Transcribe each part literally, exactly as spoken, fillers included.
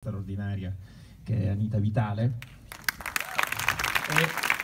straordinaria che è Anita Vitale. E...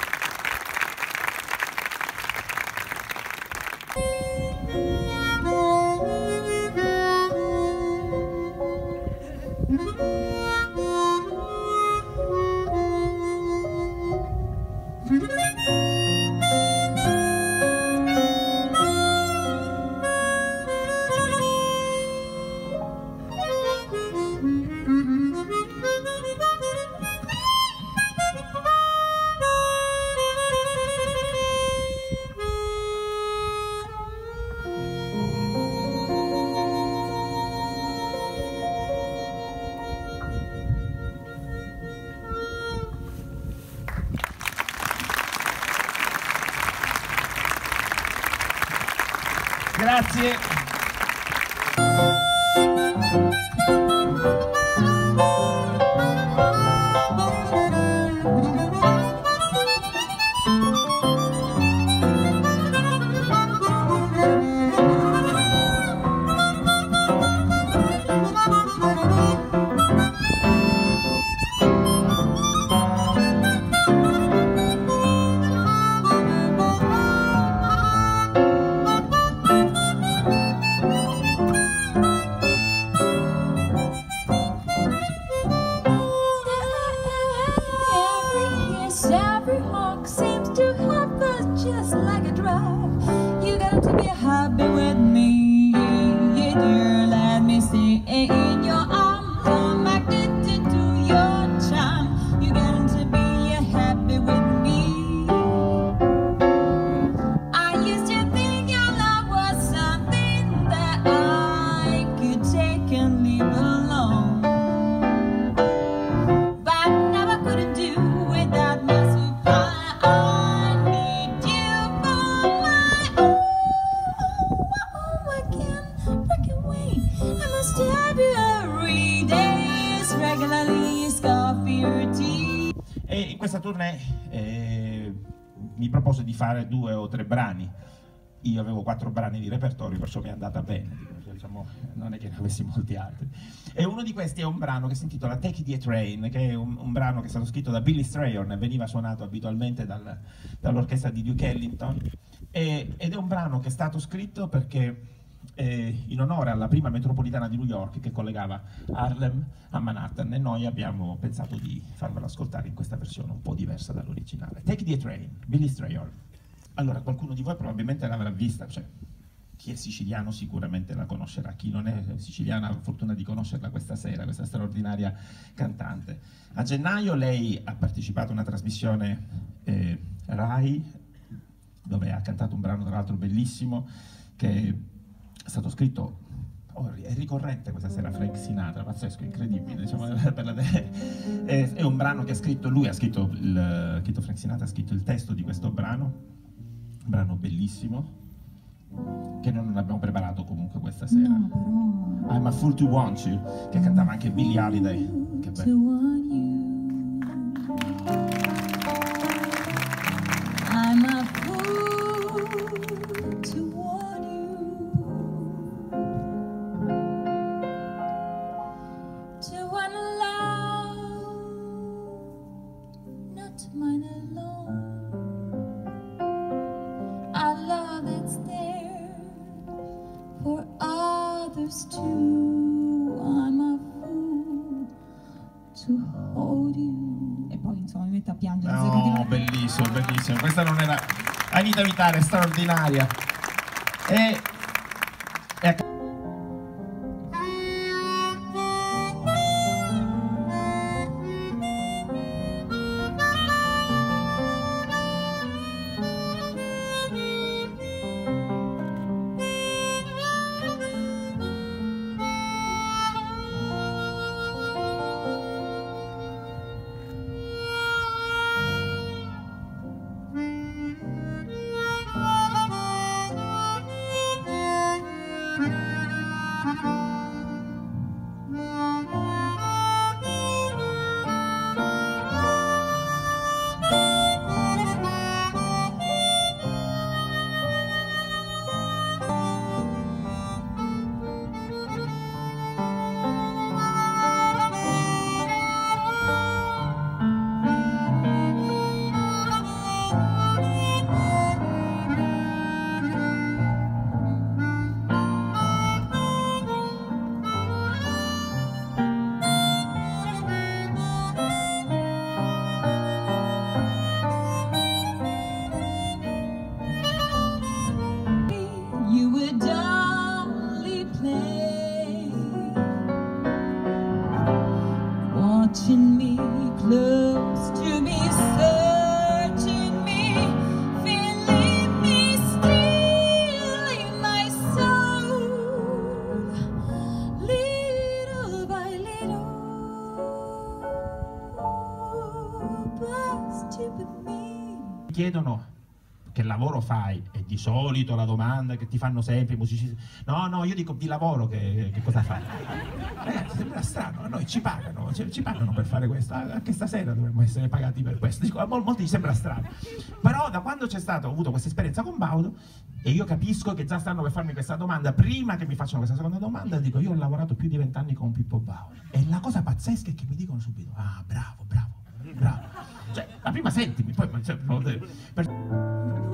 Grazie. Every hawk seems to have us just like a drive. You got to be happy with me, yeah, dear. Let me stay in your arms. I'm addicted to your charm. You got to be happy with me. I used to think your love was something that I could take and leave alone, but now I couldn't do without my E in questa tournée eh, mi propose di fare due o tre brani. Io avevo quattro brani di repertorio, perciò mi è andata bene, diciamo, non è che ne avessi molti altri. E uno di questi è un brano che si intitola Take It a Train, che è un, un brano che è stato scritto da Billy Strayhorn e veniva suonato abitualmente dal, dall'orchestra di Duke Ellington, e, ed è un brano che è stato scritto perché Eh, in onore alla prima metropolitana di New York che collegava Harlem a Manhattan, e noi abbiamo pensato di farvelo ascoltare in questa versione un po' diversa dall'originale. Take It a Train, Billy Strayhorn. Allora, qualcuno di voi probabilmente l'avrà vista, cioè chi è siciliano sicuramente la conoscerà, chi non è siciliano ha la fortuna di conoscerla questa sera, questa straordinaria cantante. A gennaio lei ha partecipato a una trasmissione eh, Rai, dove ha cantato un brano tra l'altro bellissimo che è stato scritto, oh, è ricorrente questa sera, Frank Sinatra, pazzesco, incredibile, diciamo, per la è, è un brano che ha scritto lui, ha scritto, il, ha scritto Frank Sinatra, ha scritto il testo di questo brano, un brano bellissimo, che noi non abbiamo preparato comunque questa sera. No, però... I'm a Fool to Want You, che cantava anche Billie Holiday, che bello. I'm a fool to want you, to want love, not mine alone. A love that's there for others too. I'm a fool to hold you. E poi insomma mi metto a piangere. No, bellissimo, bellissimo. Questa non era Anita Vitale, straordinaria. E, e... touching me, close to me, searching me, filling me, stealing my soul, little by little, but stupid me. Chiedono che lavoro fai e di solito la domanda che ti fanno sempre i musicisti, no no io dico di lavoro che, che cosa fai? Ragazzi, sembra strano, a noi ci pagano, ci, ci pagano per fare questo, anche stasera dovremmo essere pagati per questo. Dico, a molti sembra strano, però da quando c'è stato, ho avuto questa esperienza con Baudo e io capisco che già stanno per farmi questa domanda, prima che mi facciano questa seconda domanda dico io ho lavorato più di vent'anni con Pippo Baudo e la cosa pazzesca è che mi dicono subito, ah bravo, bravo, bravo, cioè la prima sentimi, poi cioè, per...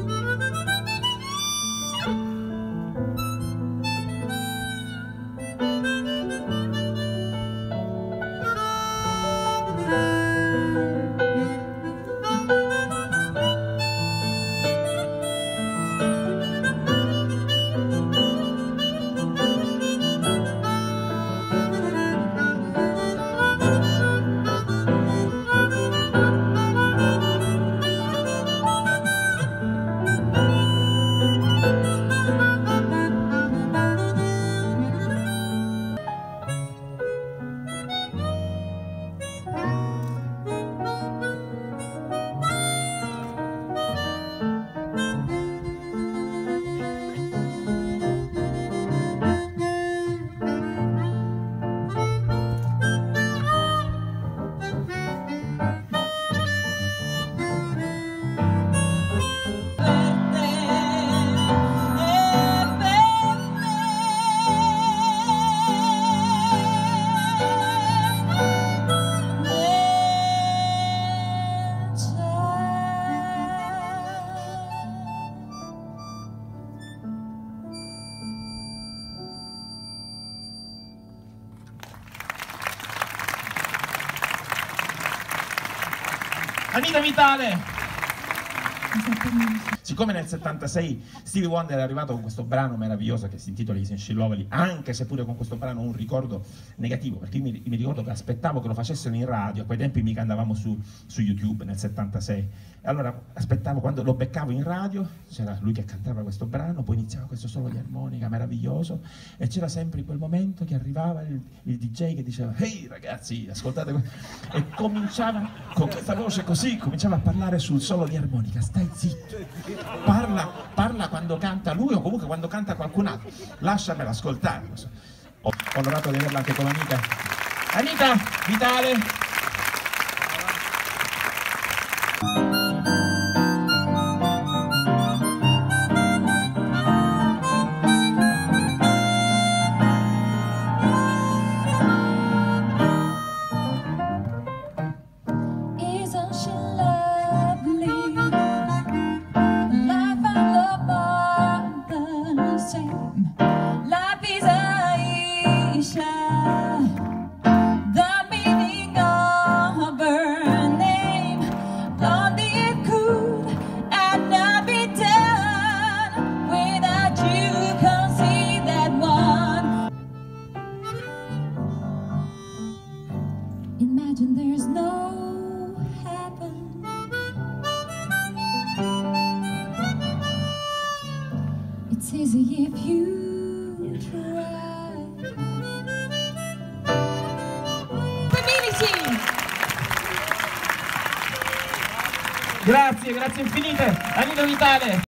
Anita Vitale! Siccome nel settantasei Stevie Wonder è arrivato con questo brano meraviglioso che si intitola Isn't She Lovely, anche se pure con questo brano ho un ricordo negativo, perché io mi, mi ricordo che aspettavo che lo facessero in radio, a quei tempi mica andavamo su, su YouTube nel settantasei, e allora aspettavo, quando lo beccavo in radio, c'era lui che cantava questo brano, poi iniziava questo solo di armonica meraviglioso, e c'era sempre in quel momento che arrivava il, il D J che diceva ehi ragazzi, ascoltate, e cominciava con questa voce così, cominciava a parlare sul solo di armonica, stai zitto, parla, parla quando canta lui o comunque quando canta qualcun altro, lasciamela ascoltare. Ho onorato di averla anche con l'amica Anita Vitale. Imagine there's no heaven. It's easy if you try. Community! Grazie, grazie infinite, Anita Vitale.